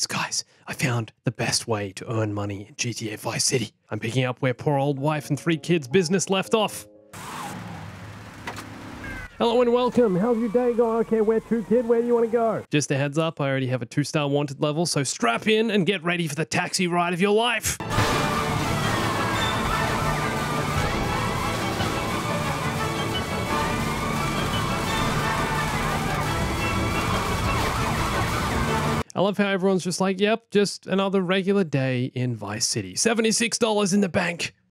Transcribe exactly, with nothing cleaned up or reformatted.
Guys, guys, I found the best way to earn money in G T A Vice City. I'm picking up where poor old wife and three kids' business left off. Hello and welcome. How's your day going? Okay, where to, kid? Where do you want to go? Just a heads up, I already have a two-star wanted level, so strap in and get ready for the taxi ride of your life. I love how everyone's just like, yep, just another regular day in Vice City. seventy-six dollars in the bank.